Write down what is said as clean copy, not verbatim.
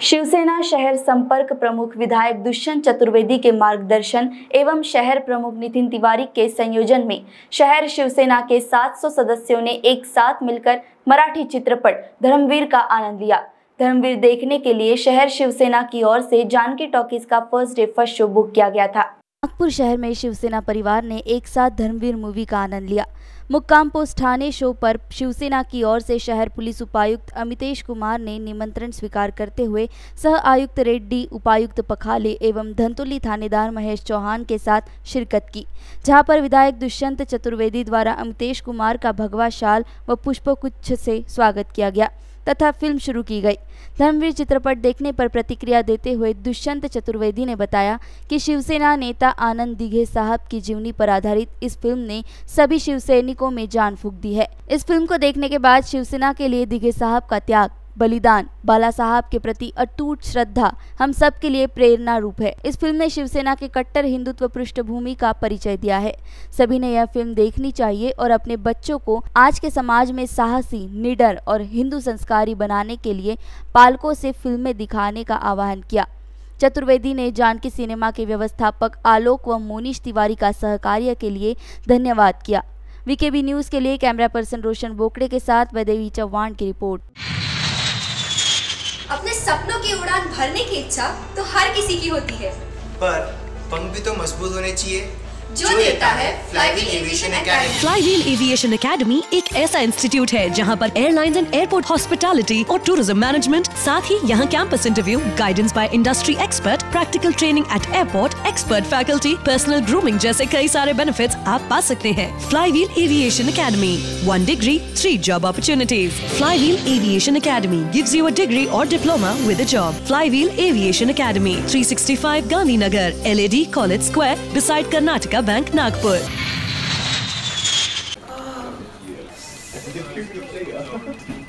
शिवसेना शहर संपर्क प्रमुख विधायक दुष्यंत चतुर्वेदी के मार्गदर्शन एवं शहर प्रमुख नितिन तिवारी के संयोजन में शहर शिवसेना के 700 सदस्यों ने एक साथ मिलकर मराठी चित्रपट धर्मवीर का आनंद लिया। धर्मवीर देखने के लिए शहर शिवसेना की ओर से जानकी टॉकीज का first day first show book किया गया था। नागपुर शहर में शिवसेना परिवार ने एक साथ धर्मवीर मूवी का आनंद लिया। मुक्काम पोस्ट थाने शो पर शिवसेना की ओर से शहर पुलिस उपायुक्त अमितेश कुमार ने निमंत्रण स्वीकार करते हुए सह आयुक्त रेड्डी, उपायुक्त पखाले एवं धंतोली थानेदार महेश चौहान के साथ शिरकत की, जहां पर विधायक दुष्यंत चतुर्वेदी द्वारा अमितेश कुमार का भगवा शाल व पुष्पगुच्छ से स्वागत किया गया तथा फिल्म शुरू की गई। धर्मवीर चित्रपट देखने पर प्रतिक्रिया देते हुए दुष्यंत चतुर्वेदी ने बताया कि शिवसेना नेता आनंद दिघे साहब की जीवनी पर आधारित इस फिल्म ने सभी शिवसैनिकों में जान फूंक दी है। इस फिल्म को देखने के बाद शिवसेना के लिए दिघे साहब का त्याग, बलिदान, बाला साहब के प्रति अटूट श्रद्धा हम सब के लिए प्रेरणा रूप है। इस फिल्म ने शिवसेना के कट्टर हिंदुत्व पृष्ठभूमि का परिचय दिया है। सभी ने यह फिल्म देखनी चाहिए और अपने बच्चों को आज के समाज में साहसी, निडर और हिंदू संस्कारी बनाने के लिए पालकों से फिल्में दिखाने का आह्वान किया। चतुर्वेदी ने जानकी सिनेमा के व्यवस्थापक आलोक व मोनीश तिवारी का सहकार्य के लिए धन्यवाद किया। वीकेबी न्यूज के लिए कैमरा पर्सन रोशन बोकड़े के साथ वैदेवी चौहान की रिपोर्ट। अपने सपनों की उड़ान भरने की इच्छा तो हर किसी की होती है, पर पंख भी तो मजबूत होने चाहिए जो देता है Flywheel Aviation Academy. Flywheel Aviation Academy एक ऐसा इंस्टीट्यूट है जहां पर एयरलाइंस एंड एयरपोर्ट हॉस्पिटैलिटी और टूरिज्म मैनेजमेंट, साथ ही यहां campus interview, guidance by industry expert, practical training at airport, expert faculty, personal grooming जैसे कई सारे बेनिफिट्स आप पा सकते हैं। Flywheel Aviation Academy, 1 degree, 3 job opportunities. Flywheel Aviation Academy gives you a degree or diploma with a job. Flywheel Aviation Academy, 365 Gandhinagar, LAD College Square, beside Karnataka Bank, Nagpur.